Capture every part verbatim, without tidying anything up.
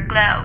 EVERGLOW.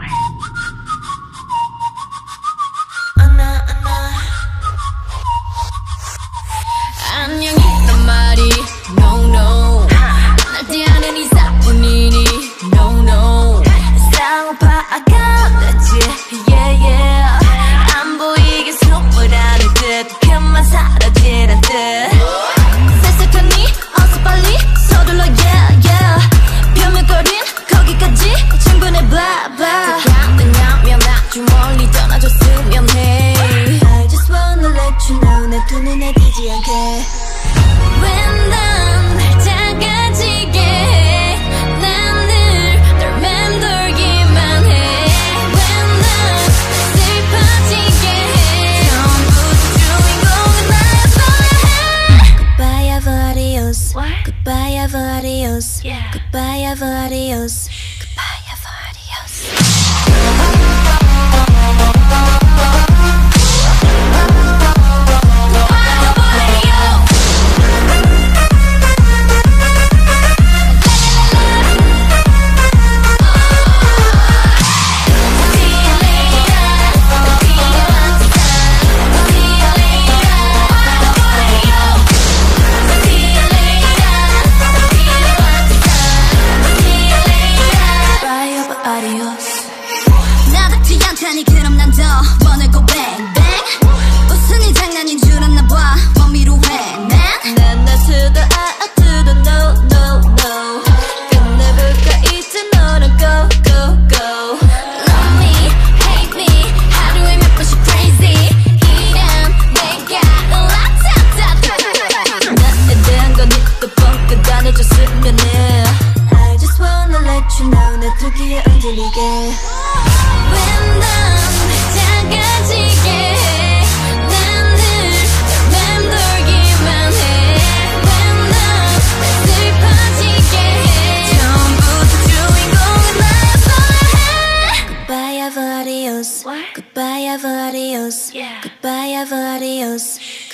안녕이란 말이 no no 날 대하는 이사뿐이니 no no 쌍파가 됐지 yeah yeah 안 보이게 숨으라는 듯 그만 사라지란 뜻 셀색하니 어서 빨리 서둘러 yeah yeah 표면거린 거기까지 충분해 blah blah 다가오면 아주 멀리 떠나줬으면 해 I just wanna let you know 내 두 눈에 띄지 않게 왜 난 날 작아지게 해 난 늘 널 맴돌기만 해 왜 난 슬퍼지게 해 처음부터 주인공은 나였어야 해 Goodbye ever adios Goodbye ever adios Goodbye ever adios Goodbye ever adios 나답지 않다니 그럼 난 더 wanna go bang bang 웃음이 장난인 줄 알았나 봐 want me to hang man 난 나 to the I to the no no no 끝내볼까 이제 너는 go go go love me hate me 하루에 몇 번씩 crazy 이런 내가 라타타 나에 대한 건 이또 뻥끗 안 해줬으면 해 I just wanna let you know 내 두 귀에 흔들리게 왜 난 작아지게 해 난 늘 맴돌기만 해 왜 난 슬퍼지게 해 처음부터 주인공은 나였어야 해 Goodbye ever adios Goodbye ever adios Goodbye ever adios